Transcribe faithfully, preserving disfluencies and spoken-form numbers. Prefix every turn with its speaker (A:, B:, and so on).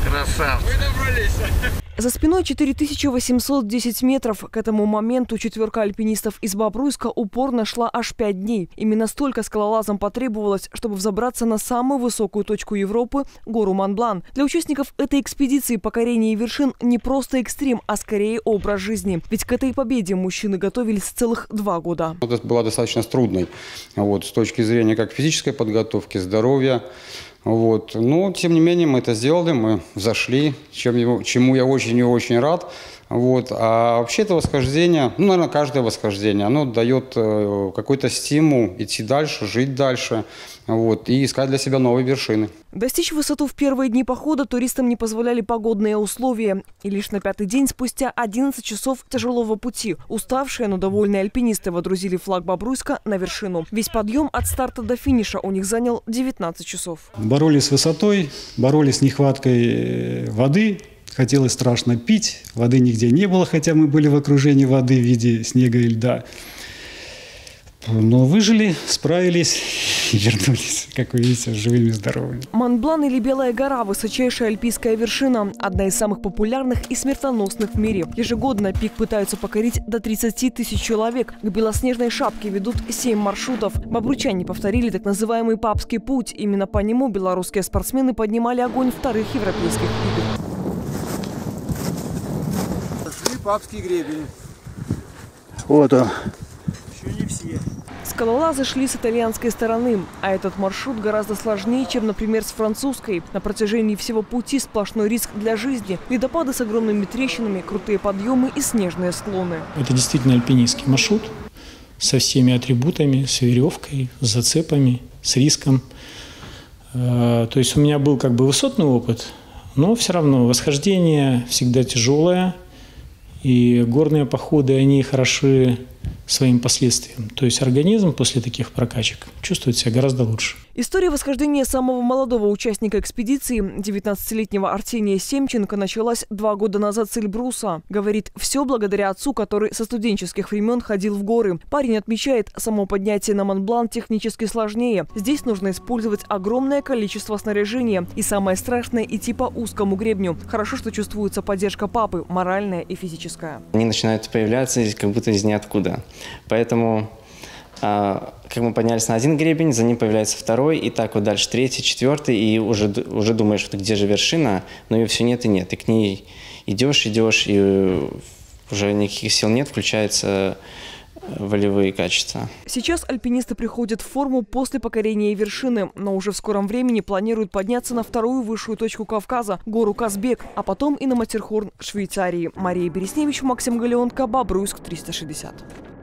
A: Красавцы.
B: Мы добрались.
C: За спиной четыре тысячи восемьсот десять метров. К этому моменту четверка альпинистов из Бобруйска упорно шла аж пять дней. Именно столько скалолазам потребовалось, чтобы взобраться на самую высокую точку Европы – гору Монблан. Для участников этой экспедиции покорение вершин не просто экстрим, а скорее образ жизни. Ведь к этой победе мужчины готовились целых два года.
D: Это была достаточно трудной вот, с точки зрения как физической подготовки, здоровья. Вот. Но, тем не менее, мы это сделали, мы зашли, чем, чему я очень и очень рад. Вот. А вообще это восхождение, ну, наверное, каждое восхождение, оно дает э, какой-то стимул идти дальше, жить дальше, вот, и искать для себя новые вершины.
C: Достичь высоту в первые дни похода туристам не позволяли погодные условия. И лишь на пятый день, спустя одиннадцать часов тяжелого пути, уставшие, но довольные альпинисты водрузили флаг Бобруйска на вершину. Весь подъем от старта до финиша у них занял девятнадцать часов.
E: Боролись с высотой, боролись с нехваткой воды. Хотелось страшно пить, воды нигде не было, хотя мы были в окружении воды в виде снега и льда. Но выжили, справились и вернулись, как вы видите, живыми и здоровыми.
C: Монблан или Белая гора – высочайшая альпийская вершина, одна из самых популярных и смертоносных в мире. Ежегодно пик пытаются покорить до тридцати тысяч человек. К белоснежной шапке ведут семь маршрутов. Бобруйчане повторили так называемый Папский путь. Именно по нему белорусские спортсмены поднимали огонь вторых европейских игр.
B: Папский гребень.
E: Вот он.
B: Еще не все.
C: Скалолазы шли с итальянской стороны, а этот маршрут гораздо сложнее, чем, например, с французской. На протяжении всего пути сплошной риск для жизни. Ледопады с огромными трещинами, крутые подъемы и снежные склоны.
F: Это действительно альпинистский маршрут со всеми атрибутами, с веревкой, с зацепами, с риском. То есть у меня был как бы высотный опыт, но все равно восхождение всегда тяжелое. И горные походы, они хороши своим последствиям. То есть организм после таких прокачек чувствует себя гораздо лучше.
C: История восхождения самого молодого участника экспедиции, девятнадцатилетнего Арсения Семченко, началась два года назад с Эльбруса. Говорит, все благодаря отцу, который со студенческих времен ходил в горы. Парень отмечает, само поднятие на Монблан технически сложнее. Здесь нужно использовать огромное количество снаряжения. И самое страшное – идти по узкому гребню. Хорошо, что чувствуется поддержка папы, моральная и физическая.
G: Они начинают появляться как будто из ниоткуда. Поэтому... Как мы поднялись на один гребень, за ним появляется второй, и так вот дальше третий, четвертый, и уже, уже думаешь, что где же вершина, но ее все нет и нет. И к ней идешь, идешь, и уже никаких сил нет, включаются волевые качества.
C: Сейчас альпинисты приходят в форму после покорения вершины, но уже в скором времени планируют подняться на вторую высшую точку Кавказа – гору Казбек, а потом и на Матерхорн в Швейцарии. Мария Бересневич, Максим Галеонко, Бобруйск триста шестьдесят.